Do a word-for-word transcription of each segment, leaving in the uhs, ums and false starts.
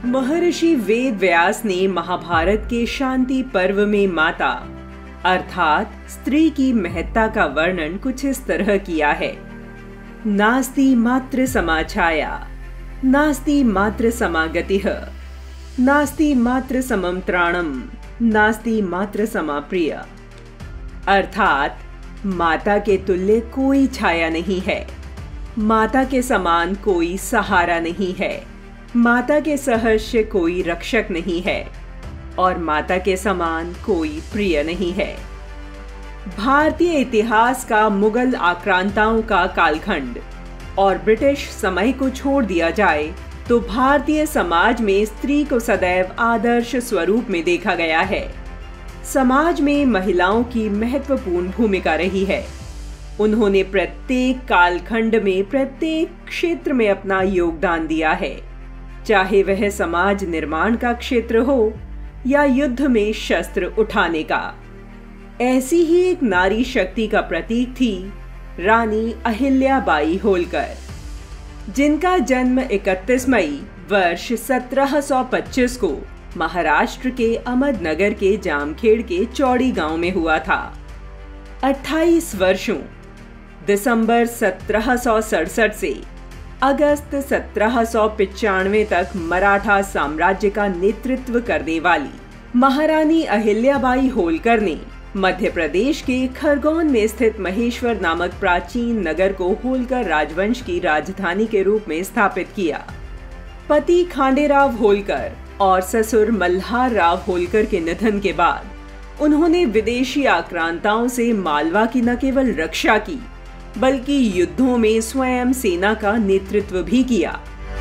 महर्षि वेद व्यास ने महाभारत के शांति पर्व में माता अर्थात स्त्री की महत्ता का वर्णन कुछ इस तरह किया है। नास्ति मात्र समाछाया, नास्ति मात्र समागतिः, नास्ति मात्र समम त्राणम, नास्ति मात्र समाप्रिय। अर्थात माता के तुल्य कोई छाया नहीं है, माता के समान कोई सहारा नहीं है, माता के सहर्ष कोई रक्षक नहीं है और माता के समान कोई प्रिय नहीं है। भारतीय इतिहास का मुगल आक्रांताओं का कालखंड और ब्रिटिश समय को छोड़ दिया जाए तो भारतीय समाज में स्त्री को सदैव आदर्श स्वरूप में देखा गया है। समाज में महिलाओं की महत्वपूर्ण भूमिका रही है। उन्होंने प्रत्येक कालखंड में प्रत्येक क्षेत्र में अपना योगदान दिया है, चाहे वह समाज निर्माण का क्षेत्र हो या युद्ध में शस्त्र उठाने का। ऐसी ही एक नारी शक्ति का प्रतीक थी रानी अहिल्याबाई होलकर, जिनका जन्म इकतीस मई वर्ष सत्रह सौ पच्चीस को महाराष्ट्र के अहमदनगर के जामखेड़ के चौड़ी गांव में हुआ था। अट्ठाईस वर्षों दिसंबर सत्रह सौ सड़सठ से अगस्त सत्रह सौ पिचानवे तक मराठा साम्राज्य का नेतृत्व करने वाली महारानी अहिल्याबाई होलकर ने मध्य प्रदेश के खरगोन में स्थित महेश्वर नामक प्राचीन नगर को होलकर राजवंश की राजधानी के रूप में स्थापित किया। पति खांडेराव होलकर और ससुर मल्हार राव होलकर के निधन के बाद उन्होंने विदेशी आक्रांताओं से मालवा की न केवल रक्षा की बल्कि युद्धों में स्वयं सेना का नेतृत्व भी किया।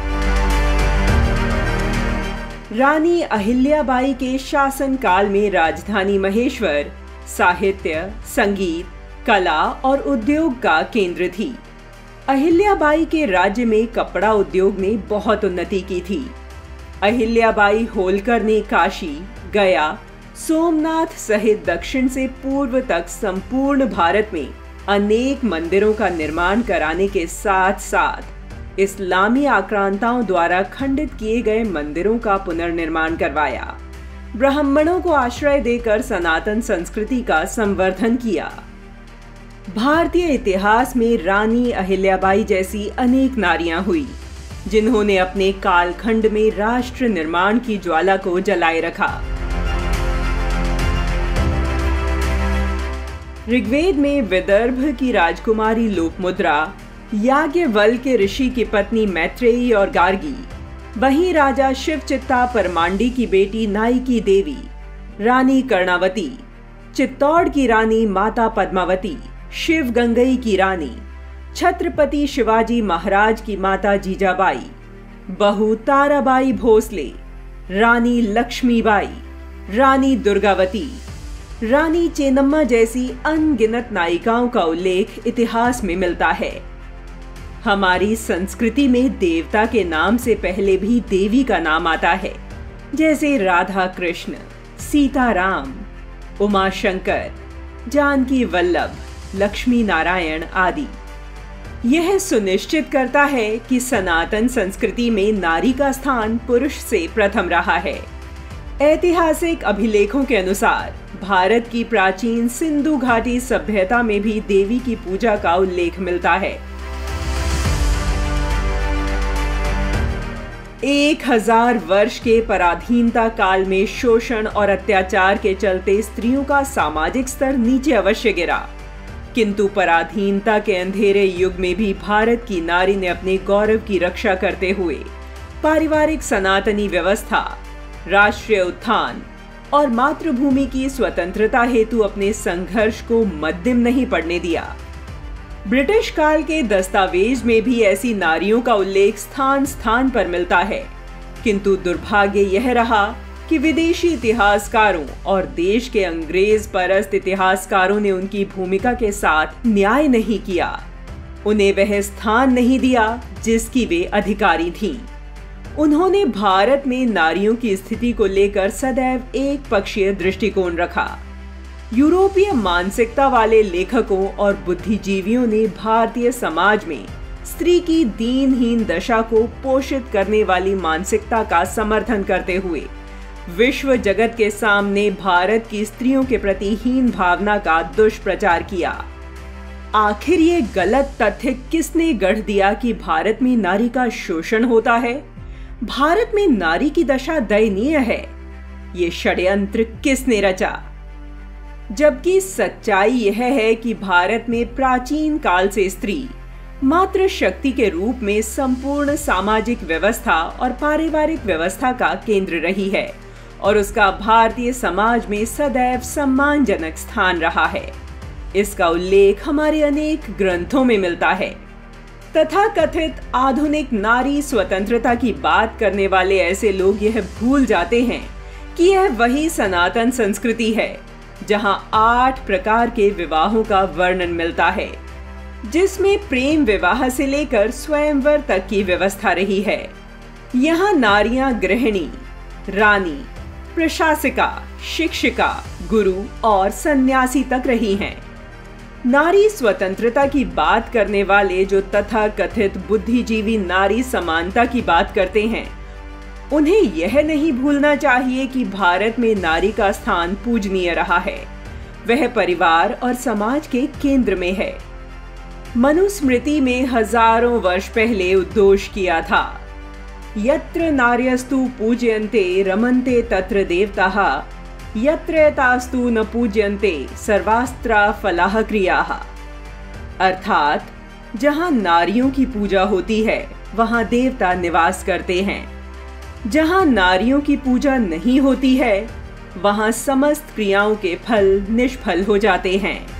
रानी अहिल्याबाई के शासनकाल में राजधानी महेश्वर साहित्य, संगीत, कला और उद्योग का केंद्र थी। अहिल्याबाई के राज्य में कपड़ा उद्योग ने बहुत उन्नति की थी। अहिल्याबाई होलकर ने काशी, गया, सोमनाथ सहित दक्षिण से पूर्व तक संपूर्ण भारत में अनेक मंदिरों का निर्माण कराने के साथ साथ इस्लामी आक्रांताओं द्वारा खंडित किए गए मंदिरों का पुनर्निर्माण करवाया। ब्राह्मणों को आश्रय देकर सनातन संस्कृति का संवर्धन किया। भारतीय इतिहास में रानी अहिल्याबाई जैसी अनेक नारियां हुई जिन्होंने अपने कालखंड में राष्ट्र निर्माण की ज्वाला को जलाए रखा। ऋग्वेद में विदर्भ की राजकुमारी लोपमुद्रा, याज्ञवल्क्य ऋषि की पत्नी मैत्रेयी और गार्गी, वहीं राजा शिवचित्ता परमांडी की बेटी नाइकी देवी, रानी कर्णावती, चित्तौड़ की रानी माता पद्मावती, शिवगंगई की रानी, छत्रपति शिवाजी महाराज की माता जीजाबाई, बहू ताराबाई भोसले, रानी लक्ष्मीबाई, रानी दुर्गावती, रानी चेन्नम्मा जैसी अनगिनत नायिकाओं का उल्लेख इतिहास में मिलता है। हमारी संस्कृति में देवता के नाम से पहले भी देवी का नाम आता है, जैसे राधा कृष्ण, सीताराम, उमा शंकर, जानकी वल्लभ, लक्ष्मी नारायण आदि। यह सुनिश्चित करता है कि सनातन संस्कृति में नारी का स्थान पुरुष से प्रथम रहा है। ऐतिहासिक अभिलेखों के अनुसार भारत की प्राचीन सिंधु घाटी सभ्यता में भी देवी की पूजा का उल्लेख मिलता है। एक हजार वर्ष के पराधीनता काल में शोषण और अत्याचार के चलते स्त्रियों का सामाजिक स्तर नीचे अवश्य गिरा, किंतु पराधीनता के अंधेरे युग में भी भारत की नारी ने अपने गौरव की रक्षा करते हुए पारिवारिक सनातनी व्यवस्था, राष्ट्रीय उत्थान और मातृभूमि की स्वतंत्रता हेतु अपने संघर्ष को मद्दिम नहीं पड़ने दिया। ब्रिटिश काल के दस्तावेज में भी ऐसी नारियों का उल्लेख स्थान स्थान पर मिलता है, किंतु दुर्भाग्य यह रहा कि विदेशी इतिहासकारों और देश के अंग्रेज परस्त इतिहासकारों ने उनकी भूमिका के साथ न्याय नहीं किया, उन्हें वह स्थान नहीं दिया जिसकी वे अधिकारी थीं। उन्होंने भारत में नारियों की स्थिति को लेकर सदैव एक पक्षीय दृष्टिकोण रखा। यूरोपीय मानसिकता वाले लेखकों और बुद्धिजीवियों ने भारतीय समाज में स्त्री की दीनहीन दशा को पोषित करने वाली मानसिकता का समर्थन करते हुए विश्व जगत के सामने भारत की स्त्रियों के प्रति हीन भावना का दुष्प्रचार किया। आखिर ये गलत तथ्य किसने गढ़ दिया कि भारत में नारी का शोषण होता है, भारत में नारी की दशा दयनीय है? ये षड्यंत्र किसने रचा? जबकि सच्चाई यह है कि भारत में प्राचीन काल से स्त्री मात्र शक्ति के रूप में संपूर्ण सामाजिक व्यवस्था और पारिवारिक व्यवस्था का केंद्र रही है और उसका भारतीय समाज में सदैव सम्मानजनक स्थान रहा है। इसका उल्लेख हमारे अनेक ग्रंथों में मिलता है। तथा कथित आधुनिक नारी स्वतंत्रता की बात करने वाले ऐसे लोग यह भूल जाते हैं कि यह वही सनातन संस्कृति है जहां आठ प्रकार के विवाहों का वर्णन मिलता है, जिसमें प्रेम विवाह से लेकर स्वयंवर तक की व्यवस्था रही है। यहाँ नारियां गृहिणी, रानी, प्रशासिका, शिक्षिका, गुरु और सन्यासी तक रही हैं। नारी स्वतंत्रता की बात करने वाले जो तथा कथित बुद्धिजीवी नारी समानता की बात करते हैं, उन्हें यह नहीं भूलना चाहिए कि भारत में नारी का स्थान पूजनीय रहा है। वह परिवार और समाज के केंद्र में है। मनुस्मृति में हजारों वर्ष पहले उद्घोष किया था, यत्र नार्यस्तु पूज्यन्ते रमन्ते तत्र देवताः, यत्र तास्तु न पूज्यन्ते सर्वास्त्रा फलाः क्रियाः। अर्थात जहां नारियों की पूजा होती है वहां देवता निवास करते हैं। जहां नारियों की पूजा नहीं होती है वहां समस्त क्रियाओं के फल निष्फल हो जाते हैं।